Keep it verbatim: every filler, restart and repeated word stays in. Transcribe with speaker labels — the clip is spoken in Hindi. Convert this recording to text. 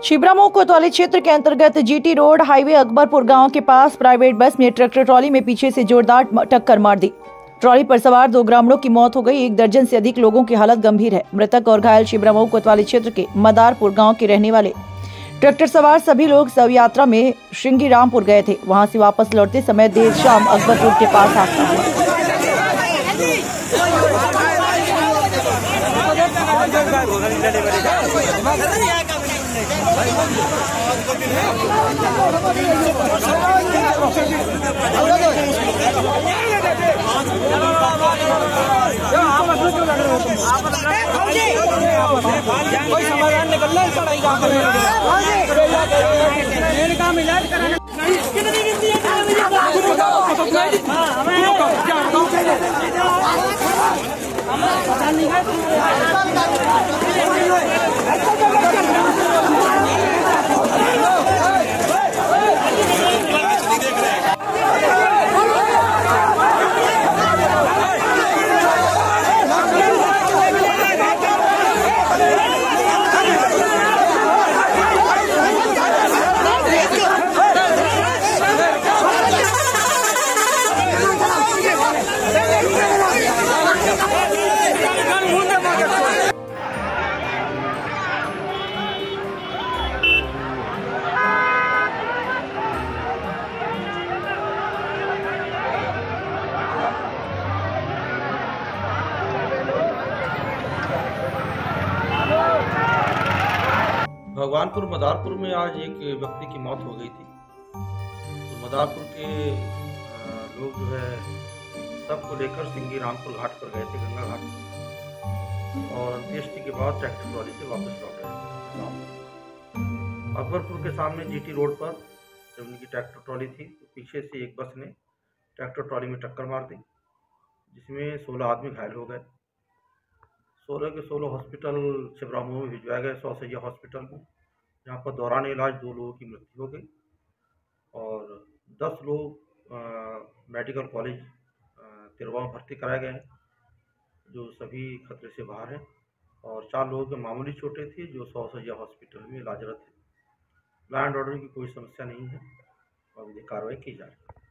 Speaker 1: छिबरामऊ कोतवाली क्षेत्र के अंतर्गत जीटी रोड हाईवे अकबरपुर गांव के पास प्राइवेट बस में ट्रैक्टर ट्रॉली में पीछे से जोरदार टक्कर मार दी। ट्रॉली पर सवार दो ग्रामीणों की मौत हो गई। एक दर्जन से अधिक लोगों की हालत गंभीर है। मृतक और घायल छिबरामऊ कोतवाली क्षेत्र के मदारपुर गांव के रहने वाले ट्रैक्टर सवार सभी लोग शव यात्रा में श्रृंगीरामपुर गए थे। वहां से वापस लौटते समय देर शाम अकबरपुर के पास हादसा हुआ।
Speaker 2: कोई समाधान निकलना है पढ़ाई का
Speaker 3: भगवानपुर मदारपुर में आज एक व्यक्ति की मौत हो गई थी। तो मदारपुर के लोग जो है सबको लेकर श्रृंगीरामपुर घाट पर गए थे, गंगा घाट, और अंत्येष्टि के बाद ट्रैक्टर ट्रॉली से वापस लौट रहे थे। अकबरपुर के सामने जीटी रोड पर जब उनकी ट्रैक्टर ट्रॉली थी तो पीछे से एक बस ने ट्रैक्टर ट्रॉली में टक्कर मार दी, जिसमें सोलह आदमी घायल हो गए। सोलह के सोलह हॉस्पिटल छिबरामऊ में भिजवाए गए, सौ सैया हॉस्पिटल में, जहाँ पर दौरान इलाज दो लोगों की मृत्यु हो गई और दस लोग आ, मेडिकल कॉलेज तिरवा में भर्ती कराए गए हैं, जो सभी खतरे से बाहर हैं, और चार लोगों के मामूली चोटें थी जो सौ सैया हॉस्पिटल में इलाजरत है। लॉ एंड ऑर्डर की कोई समस्या नहीं है और कार्रवाई की जा रही है।